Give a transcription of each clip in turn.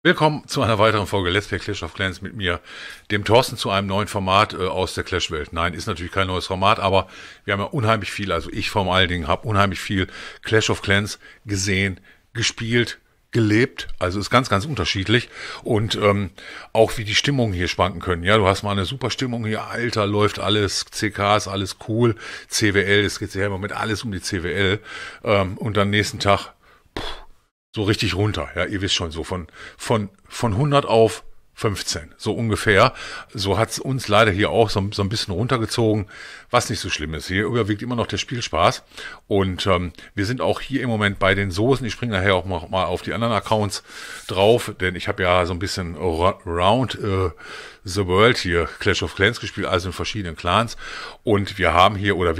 Willkommen zu einer weiteren Folge Let's Play Clash of Clans mit mir, dem Thorsten, zu einem neuen Format aus der Clash-Welt. Nein, ist natürlich kein neues Format, aber wir haben ja unheimlich viel, also ich vor allen Dingen habe unheimlich viel Clash of Clans gesehen, gespielt, gelebt, also ist ganz, ganz unterschiedlich und auch wie die Stimmungen hier schwanken können. Ja, du hast mal eine super Stimmung hier, Alter, läuft alles, CKs, alles cool, CWL, es geht ja immer mit alles um die CWL und dann nächsten Tag so richtig runter, ja, ihr wisst schon, so von 100 auf 15, so ungefähr. So hat's uns leider hier auch so ein bisschen runtergezogen, was nicht so schlimm ist. Hier überwiegt immer noch der Spielspaß und wir sind auch hier im Moment bei den Soßen. Ich springe nachher auch mal auf die anderen Accounts drauf, denn ich habe ja so ein bisschen Round the World hier Clash of Clans gespielt, also in verschiedenen Clans, und wir haben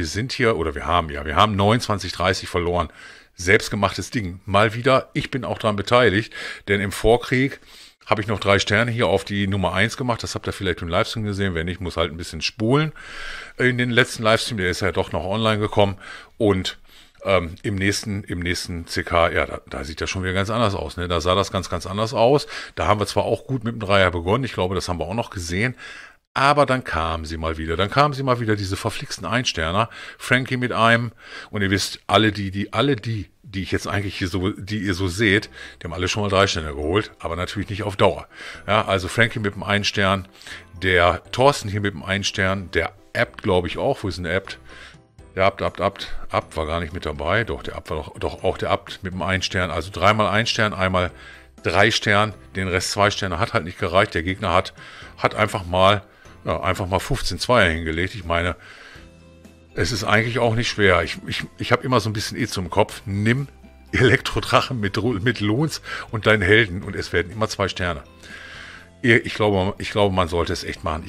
29-30 verloren. Selbstgemachtes Ding. Mal wieder, ich bin auch daran beteiligt, denn im Vorkrieg habe ich noch 3 Sterne hier auf die Nummer 1 gemacht. Das habt ihr vielleicht im Livestream gesehen. Wenn nicht, muss halt ein bisschen spulen. In den letzten Livestream, der ist ja doch noch online gekommen. Und im nächsten CK, ja, da sieht das schon wieder ganz anders aus. Ne? Da sah das ganz, ganz anders aus. Da haben wir zwar auch gut mit dem Dreier begonnen. Ich glaube, das haben wir auch noch gesehen. Aber dann kamen sie mal wieder. Diese verflixten Einsterner. Frankie mit einem. Und ihr wisst, die ich jetzt eigentlich hier so, die ihr so seht, die haben alle schon mal 3 Sterne geholt. Aber natürlich nicht auf Dauer. Ja, also Frankie mit dem 1 Stern. Der Thorsten hier mit dem 1 Stern. Der Abt, glaube ich auch. Wo ist denn der Abt? Der Abt war gar nicht mit dabei. Doch, der Abt war doch auch der Abt mit dem 1 Stern. Also 3-mal 1 Stern, einmal 3 Stern. Den Rest 2 Sterne hat halt nicht gereicht. Der Gegner hat einfach mal 15 Zweier hingelegt. Ich meine, es ist eigentlich auch nicht schwer. Ich habe immer so ein bisschen im Kopf. Nimm Elektrodrachen mit Lohns und deinen Helden und es werden immer 2 Sterne. Ich glaube, man sollte es echt machen.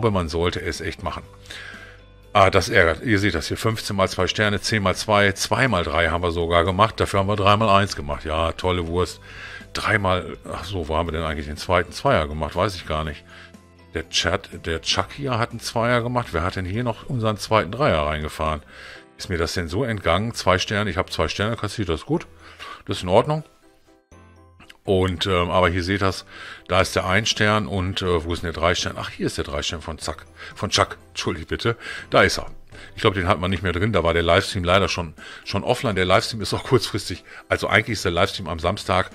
Das ärgert. Ihr seht das hier. 15 mal 2 Sterne, 10 mal 2, 2 mal 3 haben wir sogar gemacht. Dafür haben wir 3 mal 1 gemacht. Ja, tolle Wurst. 3 mal, wo haben wir denn eigentlich den zweiten Zweier gemacht? Weiß ich gar nicht. Der Chuck hier hat einen Zweier gemacht. Wer hat denn hier noch unseren zweiten Dreier reingefahren? Ist mir das denn so entgangen? 2 Sterne, ich habe 2 Sterne kassiert, das ist gut. Das ist in Ordnung. Und, aber hier seht das, da ist der 1 Stern und wo ist denn der 3 Stern? Ach, hier ist der 3 Stern von Chuck, entschuldigt bitte. Da ist er. Ich glaube, den hat man nicht mehr drin, da war der Livestream leider schon offline. Der Livestream ist auch kurzfristig, also eigentlich ist der Livestream am Samstag,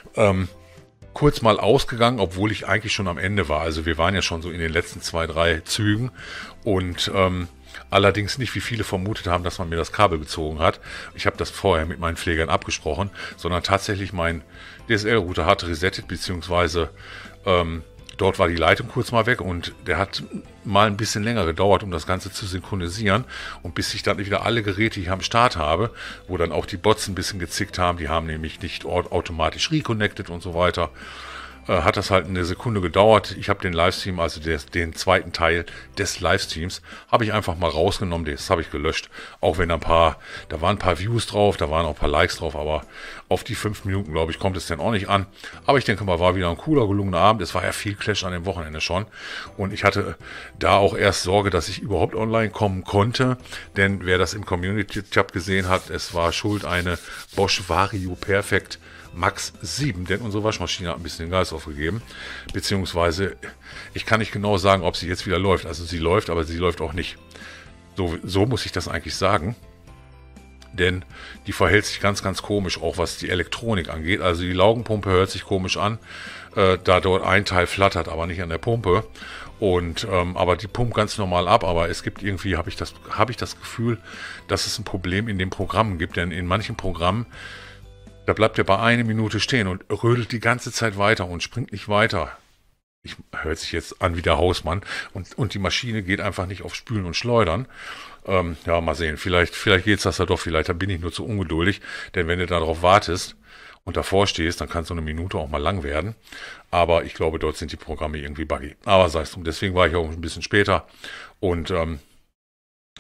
kurz mal ausgegangen, obwohl ich eigentlich schon am Ende war. Also wir waren ja schon so in den letzten 2, 3 Zügen und allerdings nicht, wie viele vermutet haben, dass man mir das Kabel gezogen hat. Ich habe das vorher mit meinen Pflegern abgesprochen, sondern tatsächlich mein DSL-Router hat resettet, beziehungsweise dort war die Leitung kurz mal weg und der hat mal ein bisschen länger gedauert, um das Ganze zu synchronisieren. Und bis ich dann wieder alle Geräte hier am Start habe, wo dann auch die Bots ein bisschen gezickt haben, die haben nämlich nicht automatisch reconnected und so weiter, hat das halt eine Sekunde gedauert. Ich habe den Livestream, also den zweiten Teil des Livestreams, habe ich einfach mal rausgenommen. Das habe ich gelöscht. Auch wenn da waren ein paar Views drauf, da waren auch ein paar Likes drauf, aber auf die 5 Minuten, glaube ich, kommt es dann auch nicht an. Aber ich denke mal, war wieder ein cooler, gelungener Abend. Es war ja viel Clash an dem Wochenende schon. Und ich hatte da auch erst Sorge, dass ich überhaupt online kommen konnte. Denn wer das im Community-Tab gesehen hat, es war schuld eine Bosch Vario Perfect Max 7, denn unsere Waschmaschine hat ein bisschen den Geist aufgegeben, beziehungsweise ich kann nicht genau sagen, ob sie jetzt wieder läuft. Also sie läuft, aber sie läuft auch nicht. So muss ich das eigentlich sagen, denn die verhält sich ganz, ganz komisch, auch was die Elektronik angeht. Also die Laugenpumpe hört sich komisch an, da dort ein Teil flattert, aber nicht an der Pumpe. Und aber die pumpt ganz normal ab, aber es gibt irgendwie, habe ich das Gefühl, dass es ein Problem in den Programmen gibt, denn in manchen Programmen, da bleibt er bei 1 Minute stehen und rödelt die ganze Zeit weiter und springt nicht weiter. Hört sich jetzt an wie der Hausmann. Und die Maschine geht einfach nicht auf Spülen und Schleudern. Ja, mal sehen. Vielleicht geht's das ja doch. Vielleicht bin ich nur zu ungeduldig. Denn wenn du darauf wartest und davor stehst, dann kann so eine Minute auch mal lang werden. Aber ich glaube, dort sind die Programme irgendwie buggy. Aber sei es drum. Deswegen war ich auch ein bisschen später. Und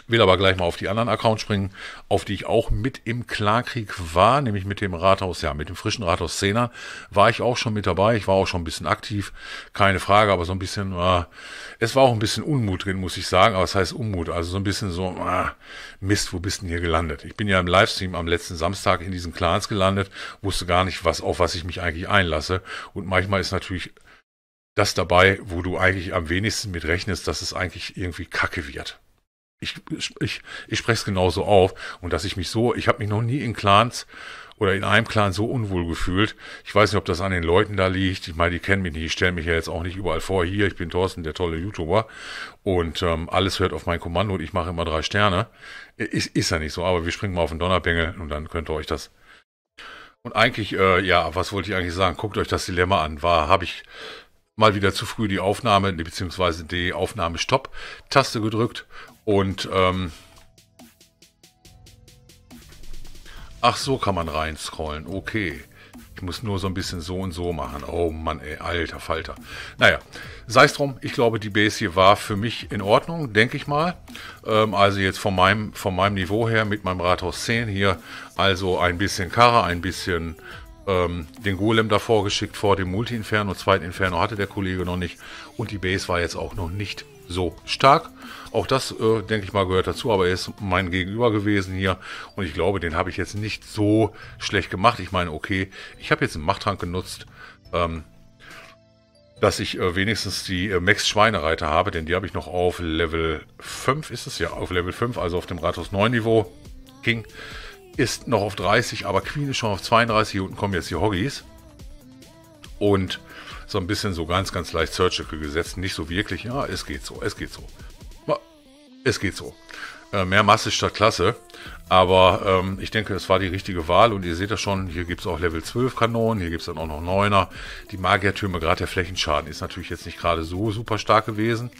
Will aber gleich mal auf die anderen Accounts springen, auf die ich auch mit im Clankrieg war, nämlich mit dem Rathaus, ja, mit dem frischen Rathaus 10er war ich auch schon mit dabei. Ich war auch schon ein bisschen aktiv, keine Frage, aber so ein bisschen, es war auch ein bisschen Unmut drin, muss ich sagen, aber es heißt Unmut, also so ein bisschen so, Mist, wo bist du denn hier gelandet? Ich bin ja im Livestream am letzten Samstag in diesen Clans gelandet, wusste gar nicht, auf was ich mich eigentlich einlasse, und manchmal ist natürlich das dabei, wo du eigentlich am wenigsten mit rechnest, dass es eigentlich irgendwie kacke wird. Ich spreche es genauso auf, und dass ich habe mich noch nie in Clans oder in einem Clan so unwohl gefühlt. Ich weiß nicht, ob das an den Leuten da liegt. Ich meine, die kennen mich nicht. Ich stelle mich ja jetzt auch nicht überall vor. Hier, ich bin Thorsten, der tolle YouTuber. Und alles hört auf mein Kommando und ich mache immer 3 Sterne. Ist ja nicht so, aber wir springen mal auf den Donnerbengel und dann könnt ihr euch das... Und eigentlich, was wollte ich eigentlich sagen? Guckt euch das Dilemma an. Habe ich mal wieder zu früh die Aufnahme, beziehungsweise die Aufnahme-Stopp-Taste gedrückt. Und, ach, so kann man reinscrollen. Okay. Ich muss nur so ein bisschen so und so machen. Oh Mann, ey, alter Falter. Naja, sei es drum. Ich glaube, die Base hier war für mich in Ordnung, denke ich mal. Also jetzt von meinem Niveau her mit meinem Rathaus 10 hier. Also ein bisschen Karre, ein bisschen den Golem davor geschickt vor dem Multi-Inferno. Zweiten Inferno hatte der Kollege noch nicht. Und die Base war jetzt auch noch nicht so stark. Auch das, denke ich mal, gehört dazu, aber er ist mein Gegenüber gewesen hier und ich glaube, den habe ich jetzt nicht so schlecht gemacht. Ich meine, okay, ich habe jetzt einen Machttrank genutzt, dass ich wenigstens die Max-Schweinereiter habe, denn die habe ich noch auf Level 5, ist es ja, auf Level 5, also auf dem Rathaus 9 Niveau. King ist noch auf 30, aber Queen ist schon auf 32, hier unten kommen jetzt die Hoggies. Und so ein bisschen so ganz, ganz leicht Surgical gesetzt, nicht so wirklich, ja, es geht so. Es geht so. Mehr Masse statt Klasse. Aber ich denke, es war die richtige Wahl. Und ihr seht das schon, hier gibt es auch Level 12 Kanonen. Hier gibt es dann auch noch 9er. Die Magiertürme, gerade der Flächenschaden, ist natürlich jetzt nicht gerade so super stark gewesen.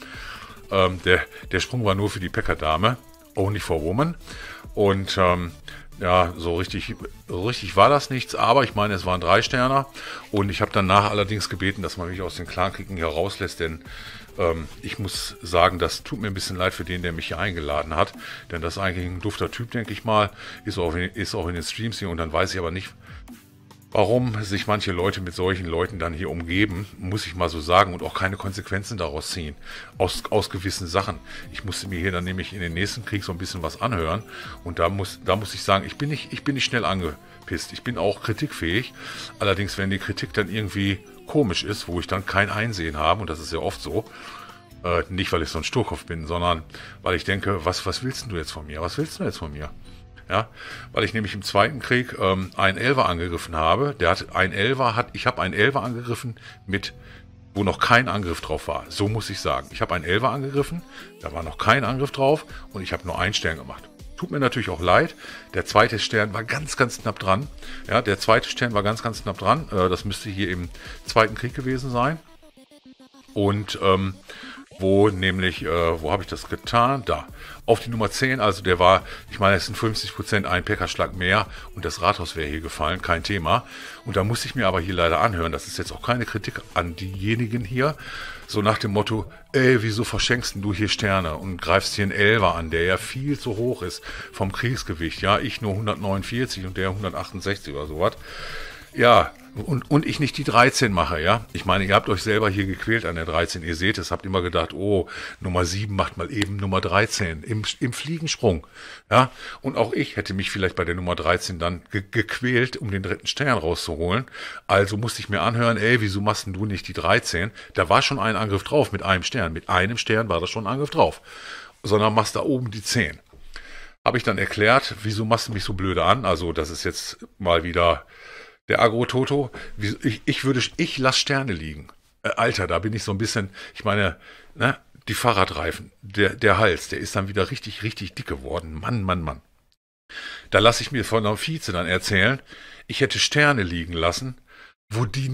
Der Sprung war nur für die Packer-Dame. Only for Woman. Und ja, so richtig war das nichts. Aber ich meine, es waren 3 Sterner. Und ich habe danach allerdings gebeten, dass man mich aus den Clankriegen hier rauslässt. Denn ich muss sagen, das tut mir ein bisschen leid für den, der mich hier eingeladen hat. Denn das ist eigentlich ein dufter Typ, denke ich mal. Ist auch in den Streams hier. Und dann weiß ich aber nicht, warum sich manche Leute mit solchen Leuten dann hier umgeben, muss ich mal so sagen, und auch keine Konsequenzen daraus ziehen. Aus gewissen Sachen. Ich musste mir hier dann nämlich in den nächsten Krieg so ein bisschen was anhören. Und da muss ich sagen, ich bin nicht schnell angepisst. Ich bin auch kritikfähig. Allerdings, wenn die Kritik dann irgendwie komisch ist, wo ich dann kein Einsehen habe, und das ist ja oft so, nicht weil ich so ein Sturkopf bin, sondern weil ich denke, was willst du jetzt von mir? Was willst du jetzt von mir? Ja, weil ich nämlich im Zweiten Krieg einen Elfer angegriffen habe. Ich habe einen Elfer angegriffen, wo noch kein Angriff drauf war. So muss ich sagen. Ich habe einen Elfer angegriffen, da war noch kein Angriff drauf und ich habe nur 1 Stern gemacht. Tut mir natürlich auch leid. Der zweite Stern war ganz, ganz knapp dran. Ja, der zweite Stern war ganz, ganz knapp dran. Das müsste hier im Zweiten Krieg gewesen sein. Und wo habe ich das getan? Da. Auf die Nummer 10, also der war, ich meine, es sind 50% ein Pekkerschlag mehr und das Rathaus wäre hier gefallen, kein Thema. Und da musste ich mir aber hier leider anhören, das ist jetzt auch keine Kritik an diejenigen hier, so nach dem Motto, ey, wieso verschenkst du hier Sterne und greifst hier einen Elfer an, der ja viel zu hoch ist vom Kriegsgewicht, ja, ich nur 149 und der 168 oder sowas. Ja, und ich nicht die 13 mache, ja. Ich meine, ihr habt euch selber hier gequält an der 13. Ihr seht es, habt immer gedacht, oh, Nummer 7 macht mal eben Nummer 13 im Fliegensprung, ja. Und auch ich hätte mich vielleicht bei der Nummer 13 dann gequält, um den 3. Stern rauszuholen. Also musste ich mir anhören, ey, wieso machst denn du nicht die 13? Da war schon ein Angriff drauf mit einem Stern. Mit einem Stern war da schon ein Angriff drauf. Sondern machst da oben die 10. Habe ich dann erklärt, wieso machst du mich so blöde an? Also, das ist jetzt mal wieder der Agro-Toto, ich lasse Sterne liegen. Alter, da bin ich so ein bisschen, ich meine, ne, die Fahrradreifen, der Hals, der ist dann wieder richtig, richtig dick geworden. Mann. Da lasse ich mir von der Vize dann erzählen, ich hätte Sterne liegen lassen, wo die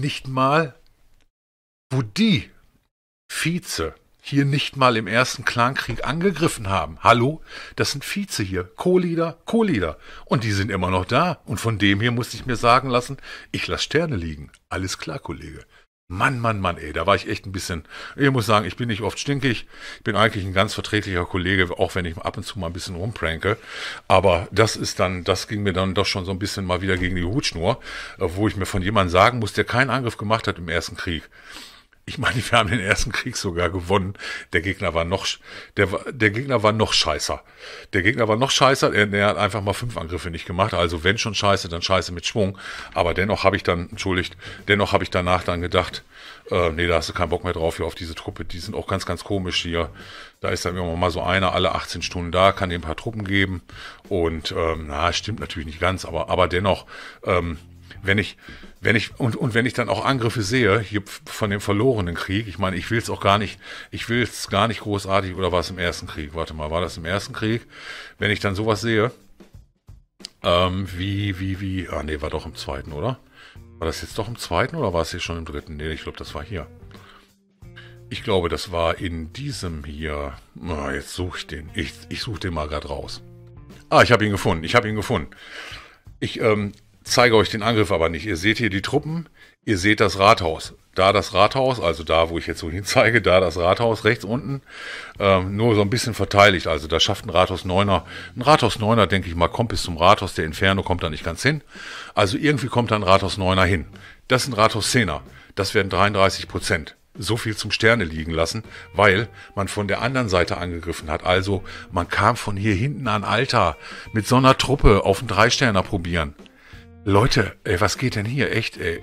Vize hier nicht mal im ersten Clankrieg angegriffen haben. Hallo? Das sind Vize hier. Co-Leader. Und die sind immer noch da. Und von dem hier musste ich mir sagen lassen, ich lasse Sterne liegen. Alles klar, Kollege. Mann, Mann, Mann, ey, da war ich echt ein bisschen, ich muss sagen, ich bin nicht oft stinkig, ich bin eigentlich ein ganz verträglicher Kollege, auch wenn ich ab und zu mal ein bisschen rumpranke, aber das ging mir dann doch schon so ein bisschen mal wieder gegen die Hutschnur, wo ich mir von jemandem sagen muss, der keinen Angriff gemacht hat im ersten Krieg. Ich meine, wir haben den ersten Krieg sogar gewonnen. Der Gegner war noch, der Gegner war noch scheißer. Der Gegner war noch scheißer. Er hat einfach mal 5 Angriffe nicht gemacht. Also wenn schon scheiße, dann scheiße mit Schwung. Aber dennoch habe ich danach dann gedacht, nee, da hast du keinen Bock mehr drauf hier auf diese Truppe. Die sind auch ganz, ganz komisch hier. Da ist dann immer mal so einer alle 18 Stunden da, kann dir ein paar Truppen geben. Und stimmt natürlich nicht ganz, aber dennoch, wenn ich dann auch Angriffe sehe, hier von dem verlorenen Krieg, ich meine, ich will es gar nicht großartig, oder war es im ersten Krieg? Warte mal, war das im ersten Krieg? Wenn ich dann sowas sehe, war doch im zweiten, oder? War das jetzt doch im zweiten, oder war es hier schon im dritten? Nee, ich glaube, das war hier. Ich glaube, das war in diesem hier. Jetzt suche ich den. Ich suche den mal gerade raus. Ich habe ihn gefunden. Ich zeige euch den Angriff aber nicht. Ihr seht hier die Truppen, ihr seht das Rathaus. Da das Rathaus, also da, wo ich jetzt so hinzeige, da das Rathaus rechts unten, nur so ein bisschen verteidigt. Also da schafft ein Rathaus Neuner, denke ich mal, kommt bis zum Rathaus. Der Inferno kommt da nicht ganz hin. Also irgendwie kommt da ein Rathaus Neuner hin. Das ist ein Rathaus Zehner. Das werden 33%. So viel zum Sterne liegen lassen, weil man von der anderen Seite angegriffen hat. Also man kam von hier hinten an Alter mit so einer Truppe auf einen 3-Sterner probieren. Leute, ey, was geht denn hier? Echt, ey.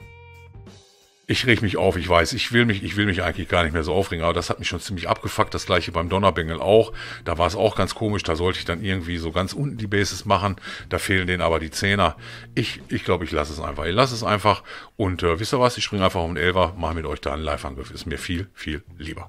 Ich reg mich auf, ich weiß, ich will mich eigentlich gar nicht mehr so aufregen, aber das hat mich schon ziemlich abgefuckt, das gleiche beim Donnerbengel auch, da war es auch ganz komisch, da sollte ich dann irgendwie so ganz unten die Bases machen, da fehlen denen aber die Zehner. Ich glaube, ich lasse es einfach und wisst ihr was, ich springe einfach auf den Elfer, mache mit euch da einen Live-Angriff, ist mir viel, viel lieber.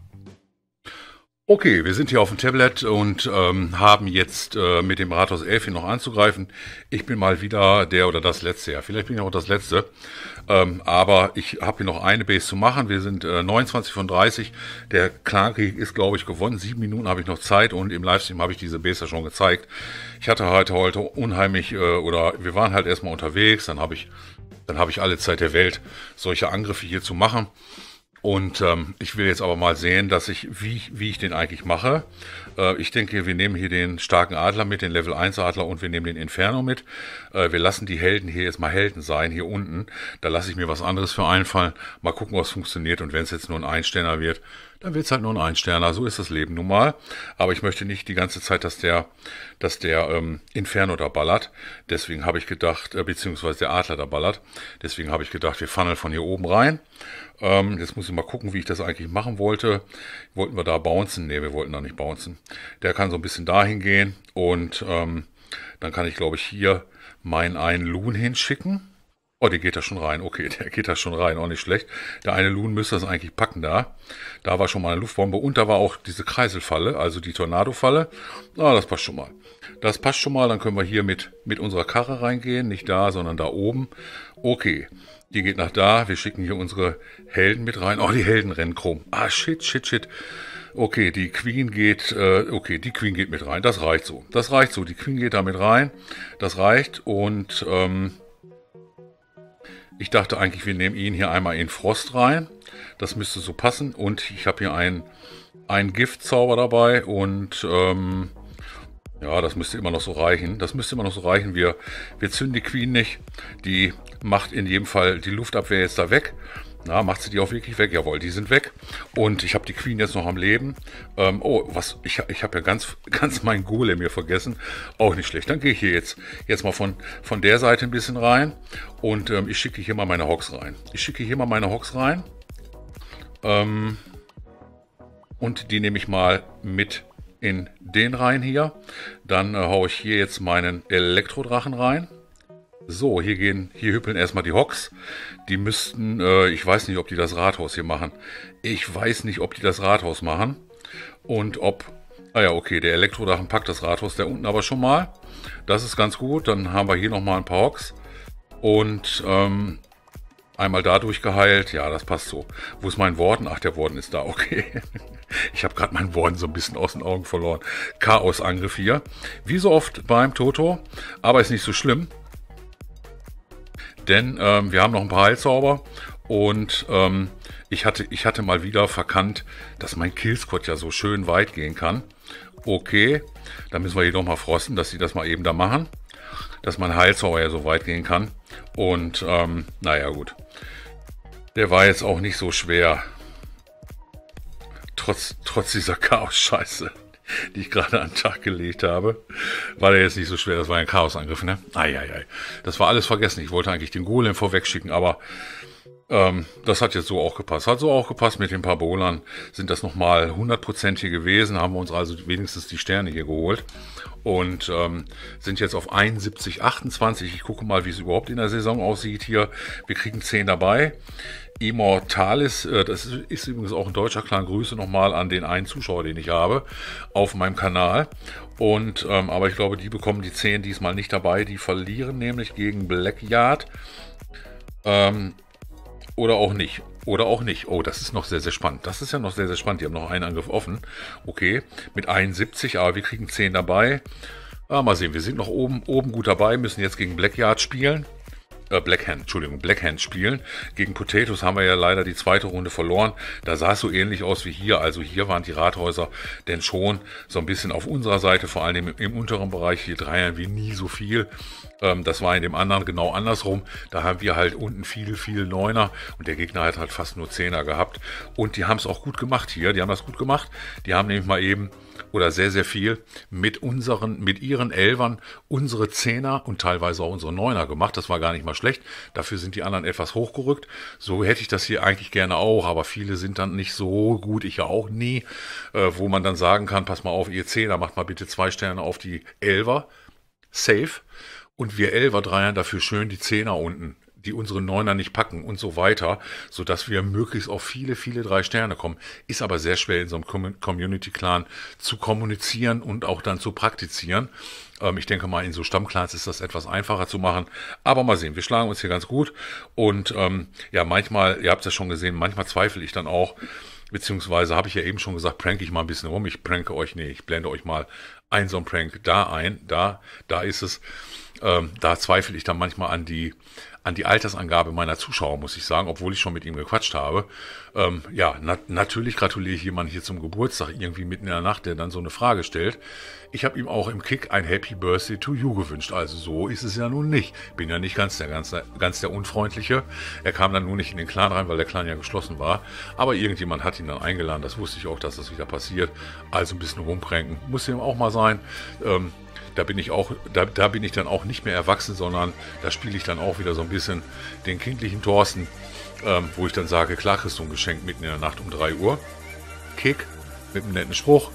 Okay, wir sind hier auf dem Tablet und haben jetzt mit dem Rathaus 11 hier noch anzugreifen. Ich bin mal wieder der oder das Letzte, ja, vielleicht bin ich auch das Letzte, aber ich habe hier noch eine Base zu machen. Wir sind 29 von 30, der Clankrieg ist, glaube ich, gewonnen. 7 Minuten habe ich noch Zeit und im Livestream habe ich diese Base ja schon gezeigt. Ich hatte heute unheimlich, wir waren halt erstmal unterwegs, dann habe ich alle Zeit der Welt, solche Angriffe hier zu machen. Und ich will jetzt aber mal sehen, wie ich den eigentlich mache. Ich denke, wir nehmen hier den starken Adler mit, den Level 1 Adler, und wir nehmen den Inferno mit. Wir lassen die Helden hier jetzt mal Helden sein, hier unten. Da lasse ich mir was anderes für einfallen. Mal gucken, was funktioniert. Und wenn es jetzt nur ein Einsterner wird, dann wird es halt nur ein Einsterner. So ist das Leben nun mal. Aber ich möchte nicht die ganze Zeit, dass der Inferno da ballert. Deswegen habe ich gedacht, beziehungsweise der Adler da ballert. Deswegen habe ich gedacht, wir funneln von hier oben rein. Jetzt muss ich mal gucken, wie ich das eigentlich machen wollte. Wollten wir da bouncen? Ne, wir wollten da nicht bouncen. Der kann so ein bisschen dahin gehen und dann kann ich, glaube ich, hier meinen einen Loon hinschicken. Oh, der geht da schon rein. Okay, der geht da schon rein. Auch nicht schlecht. Der eine Loon müsste das eigentlich packen da. Da war schon mal eine Luftbombe und da war auch diese Kreiselfalle, also die Tornadofalle. Das passt schon mal. Das passt schon mal. Dann können wir hier mit unserer Karre reingehen. Nicht da, sondern da oben. Okay. Die geht nach da. Wir schicken hier unsere Helden mit rein. Oh, die Helden rennen krumm. Shit. Okay, die Queen geht mit rein. Das reicht so. Die Queen geht da mit rein. Das reicht. Und ich dachte eigentlich, wir nehmen ihn hier einmal in Frost rein. Das müsste so passen. Und ich habe hier einen Giftzauber dabei. Und das müsste immer noch so reichen. Wir zünden die Queen nicht. Die macht in jedem Fall die Luftabwehr jetzt da weg. Macht sie die auch wirklich weg? Jawohl, die sind weg. Und ich habe die Queen jetzt noch am Leben. Ich habe ja ganz meinen Golem hier vergessen. Auch nicht schlecht. Dann gehe ich hier jetzt mal von der Seite ein bisschen rein. Und ich schicke hier mal meine Hogs rein. Und die nehme ich mal mit in den rein hier. Dann haue ich hier jetzt meinen Elektrodrachen rein. So, hier hüppeln erstmal die Hogs. Die müssten, ich weiß nicht, ob die das Rathaus hier machen. Und okay, der Elektrodrachen packt das Rathaus da unten aber schon mal. Das ist ganz gut. Dann haben wir hier nochmal ein paar Hogs. Und einmal da durchgeheilt. Ja, das passt so. Wo ist mein Warden? Ach, der Warden ist da. Okay. Ich habe gerade meinen Warden so ein bisschen aus den Augen verloren. Chaosangriff hier. Wie so oft beim Toto. Aber ist nicht so schlimm. Denn wir haben noch ein paar Heilzauber. Und ich hatte mal wieder verkannt, dass mein Killsquad ja so schön weit gehen kann. Okay, da müssen wir jedoch mal frosten, dass sie das mal eben da machen. Dass mein Heilzauber ja so weit gehen kann. Und naja gut. Der war jetzt auch nicht so schwer. Trotz dieser Chaos-Scheiße, die ich gerade an den Tag gelegt habe, war der jetzt nicht so schwer. Das war ein Chaosangriff, ne? Eieiei. Das war alles vergessen. Ich wollte eigentlich den Golem vorweg schicken, aber das hat jetzt so auch gepasst. Hat so auch gepasst mit den paar Bowlern. Sind das nochmal 100% hier gewesen. Haben wir uns also wenigstens die Sterne hier geholt. Und sind jetzt auf 71, 28. Ich gucke mal, wie es überhaupt in der Saison aussieht hier. Wir kriegen 10 dabei. Immortalis, das ist übrigens auch ein deutscher Clan. Grüße nochmal an den einen Zuschauer, den ich habe, auf meinem Kanal. Und aber ich glaube, die bekommen die 10 diesmal nicht dabei. Die verlieren nämlich gegen Blackyard. Oder auch nicht. Oder auch nicht. Oh, das ist noch sehr, sehr spannend. Das ist ja noch sehr, sehr spannend. Die haben noch einen Angriff offen. Okay, mit 71, aber wir kriegen 10 dabei. Mal sehen, wir sind noch oben gut dabei. Müssen jetzt gegen Blackyard spielen. Blackhand spielen. Gegen Potatoes haben wir ja leider die zweite Runde verloren. Da sah es so ähnlich aus wie hier. Also hier waren die Rathäuser denn schon so ein bisschen auf unserer Seite, vor allem im unteren Bereich. Hier dreiern wir nie so viel. Das war in dem anderen genau andersrum. Da haben wir halt unten viel Neuner und der Gegner hat halt fast nur Zehner gehabt. Und die haben es auch gut gemacht hier. Die haben das gut gemacht. Die haben nämlich mal eben oder sehr, sehr viel mit ihren Elfern unsere Zehner und teilweise auch unsere Neuner gemacht. Das war gar nicht mal schlecht. Dafür sind die anderen etwas hochgerückt. So hätte ich das hier eigentlich gerne auch, aber viele sind dann nicht so gut, ich ja auch nie, wo man dann sagen kann, pass mal auf, ihr Zehner, macht mal bitte 2 Sterne auf die Elfer. Safe. Und wir Elfer dreiern dafür schön die Zehner unten, die unsere Neuner nicht packen und so weiter, sodass wir möglichst auf viele 3 Sterne kommen. Ist aber sehr schwer in so einem Community-Clan zu kommunizieren und auch dann zu praktizieren. Ich denke mal, in so Stammclans ist das etwas einfacher zu machen. Aber mal sehen, wir schlagen uns hier ganz gut. Und ja, manchmal, ihr habt es ja schon gesehen, manchmal zweifle ich dann auch, beziehungsweise habe ich ja eben schon gesagt, pranke ich mal ein bisschen rum. Ich pranke euch, nee, ich blende euch mal so ein Prank da ein. Da ist es. Da zweifle ich dann manchmal an die Altersangabe meiner Zuschauer, muss ich sagen, obwohl ich schon mit ihm gequatscht habe. Ja, natürlich gratuliere ich jemandem hier zum Geburtstag, irgendwie mitten in der Nacht, der dann so eine Frage stellt. Ich habe ihm auch im Kick ein Happy Birthday to you gewünscht. Also so ist es ja nun nicht. Bin ja nicht ganz der Unfreundliche. Er kam dann nur nicht in den Clan rein, weil der Clan ja geschlossen war. Aber irgendjemand hat ihn dann eingeladen. Das wusste ich auch, dass das wieder passiert. Also ein bisschen rumkränken. Muss ihm auch mal sein. Da bin ich dann auch nicht mehr erwachsen, sondern da spiele ich dann auch wieder so ein bisschen den kindlichen Thorsten, wo ich dann sage, klar kriegst du ein Geschenk mitten in der Nacht um 3 Uhr. Kick mit einem netten Spruch.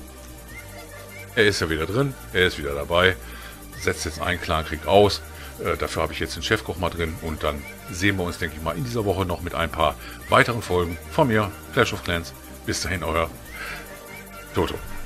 Er ist ja wieder drin, er ist wieder dabei, setzt jetzt einen Clan, kriegt aus. Dafür habe ich jetzt den Chefkoch mal drin und dann sehen wir uns, denke ich mal, in dieser Woche noch mit ein paar weiteren Folgen von mir, Clash of Clans. Bis dahin, euer Toto.